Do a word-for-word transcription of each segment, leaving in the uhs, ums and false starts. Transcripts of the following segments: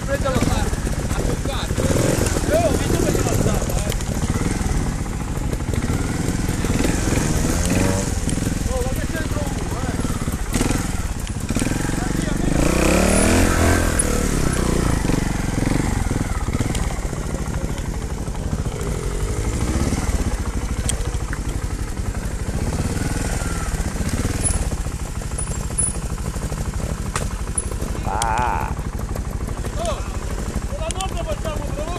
prendere lo fa. Ha toccato. Io ho visto che lo stava, eh. Oh, ma che c'entra uno, eh. Ah. Oh, con la moto facciamo però.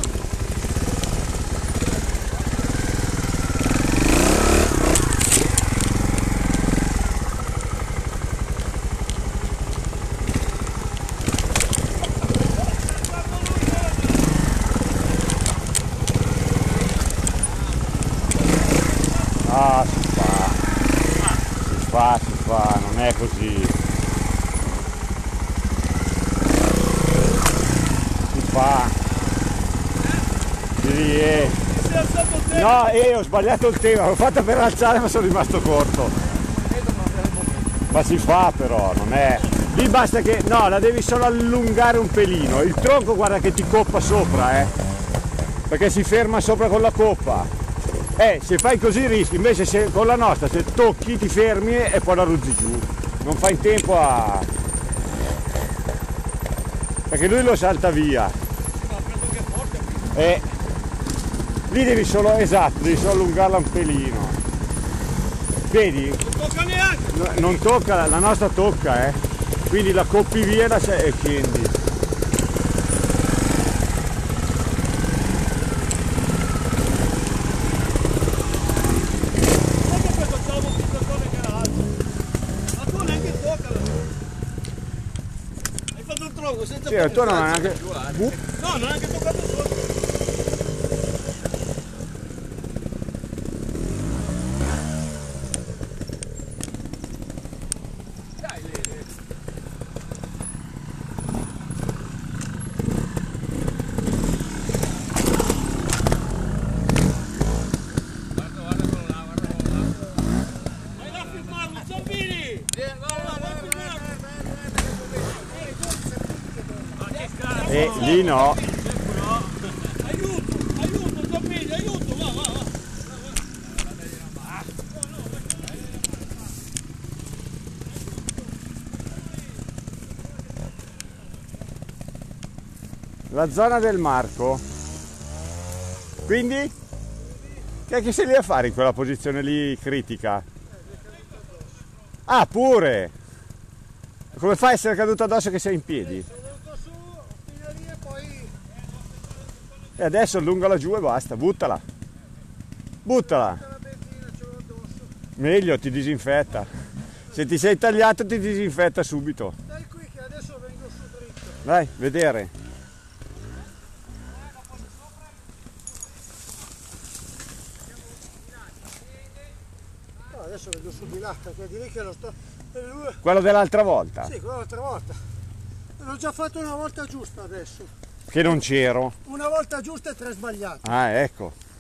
Ah, si fa, si fa, si fa, non è così. Si fa, si riesce. Si è alzato il tempo. No, eh, ho sbagliato il tema, l'ho fatta per alzare ma sono rimasto corto. Ma si fa però, non è... Lì basta che... No, la devi solo allungare un pelino. Il tronco guarda che ti coppa sopra, eh. Perché si ferma sopra con la coppa. Eh, se fai così rischi, invece se con la nostra se tocchi ti fermi e poi la ruzzi giù. Non fai in tempo a... Perché lui lo salta via. E lì devi solo, esatto, devi solo allungarla un pelino. Vedi? Non tocca neanche. No, non tocca, la nostra tocca, eh. Quindi la coppi via e, la, e scendi. Senza Sì, tu non hai neanche... No, non hai neanche toccato sotto. Dai, Lele. Guarda, guarda quello là, guarda quello là. Vai là a filmarlo, Zambini! Vai là, vai a filmarlo! E lì no. Aiuto, aiuto, Zambini, aiuto, va, va, va. La zona del Marco. Quindi? Che è che sei lì a fare in quella posizione lì critica? Ah, pure! Come fai a essere caduto addosso che sei in piedi? E adesso allungala giù e basta, buttala. Buttala. Meglio, ti disinfetta. Se ti sei tagliato ti disinfetta subito. Dai qui che adesso vengo su dritto. Vai, vedere. No, adesso vengo su di là, perché di lì che lo sto... Quello dell'altra volta? Sì, quello l'altra volta. L'ho già fatto una volta giusta adesso. Che non c'ero. Una volta giusta e tre sbagliate. Ah, ecco.